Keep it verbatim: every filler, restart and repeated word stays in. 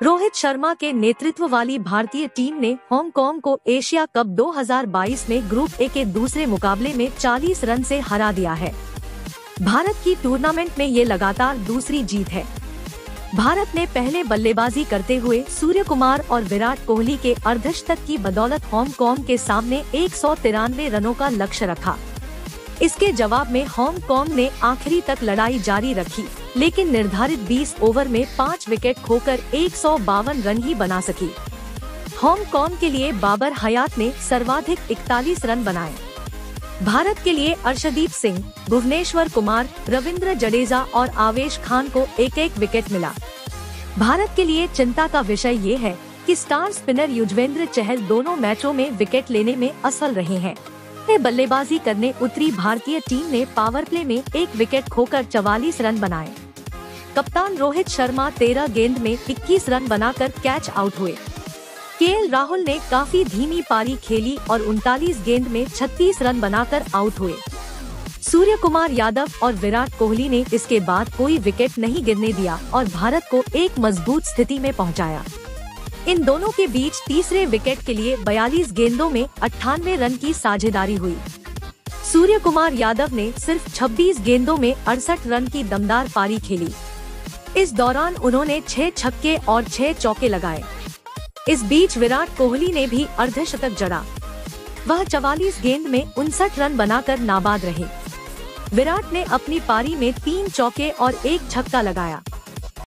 रोहित शर्मा के नेतृत्व वाली भारतीय टीम ने हांगकांग को एशिया कप दो हज़ार बाईस में ग्रुप ए के दूसरे मुकाबले में चालीस रन से हरा दिया है। भारत की टूर्नामेंट में ये लगातार दूसरी जीत है। भारत ने पहले बल्लेबाजी करते हुए सूर्य कुमार और विराट कोहली के अर्धशतक की बदौलत हांगकांग के सामने एक सौ तिरानवे रनों का लक्ष्य रखा। इसके जवाब में हांगकांग ने आखिरी तक लड़ाई जारी रखी, लेकिन निर्धारित बीस ओवर में पाँच विकेट खोकर एक सौ बावन रन ही बना सकी। हांगकांग के लिए बाबर हयात ने सर्वाधिक इकतालीस रन बनाए। भारत के लिए अर्शदीप सिंह, भुवनेश्वर कुमार, रविंद्र जडेजा और आवेश खान को एक एक विकेट मिला। भारत के लिए चिंता का विषय ये है कि स्टार स्पिनर युजवेंद्र चहल दोनों मैचों में विकेट लेने में असफल रहे हैं। बल्लेबाजी करने उतरी भारतीय टीम ने पावर प्ले में एक विकेट खोकर चवालीस रन बनाए। कप्तान रोहित शर्मा तेरह गेंद में इक्कीस रन बनाकर कैच आउट हुए। केएल राहुल ने काफी धीमी पारी खेली और उनतालीस गेंद में छत्तीस रन बनाकर आउट हुए। सूर्य कुमार यादव और विराट कोहली ने इसके बाद कोई विकेट नहीं गिरने दिया और भारत को एक मजबूत स्थिति में पहुंचाया। इन दोनों के बीच तीसरे विकेट के लिए बयालीस गेंदों में अट्ठानवे रन की साझेदारी हुई। सूर्य कुमार यादव ने सिर्फ छब्बीस गेंदों में अड़सठ रन की दमदार पारी खेली। इस दौरान उन्होंने छह छक्के और छह चौके लगाए। इस बीच विराट कोहली ने भी अर्धशतक जड़ा। वह चवालीस गेंद में उनसठ रन बनाकर नाबाद रहे। विराट ने अपनी पारी में तीन चौके और एक छक्का लगाया।